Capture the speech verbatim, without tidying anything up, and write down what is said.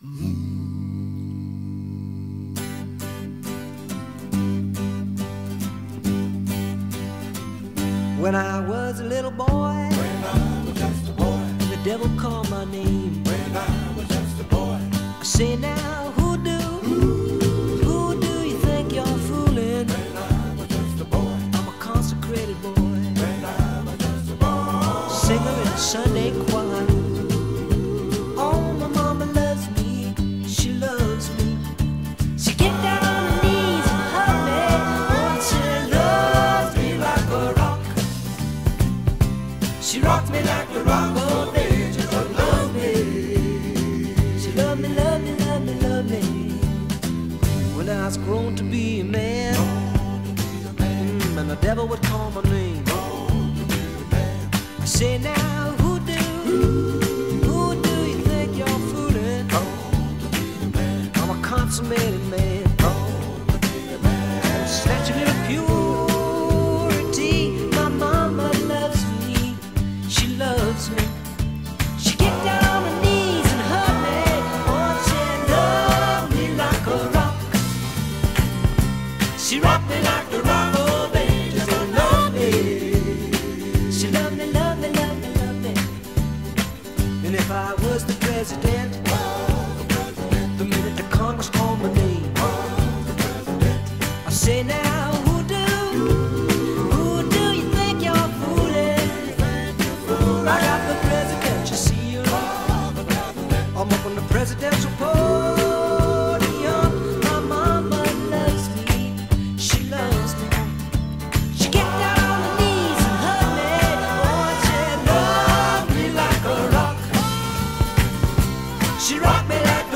When I was a little boy, When I was just a boy, the devil called my name. when I was just a boy, I say now, who do, who do you think you're fooling? when I was just a boy, I'm a consecrated boy, when I was just a boy, singer in the Sunday choir. Oh, my mama loves me, she loves me. She get down on her knees and hug me. Oh, she loves me like a rock. She rocks me like a rock all day. Just love me. She love me, love me, love me, love me. When I was grown to be a man, mm, and the devil would call my name. I say now, who do, who do you think you're fooling? I'm a consummated man. Snatch a little purity. My mama loves me. She loves me. She get down on her knees and hug me. Oh, she loves me like a rock. She rock me like a rock. Oh, baby, just don't love me. She love me, love me, love me, love me. And if I was the president, the minute the Congress called my name, I say now, who do, who do you think you're fooling? I got the presidential seal. I'm up on the presidential podium. My mama loves me, she loves me. She get down on her knees and hug me. Oh, she loves me like a rock. She rock me like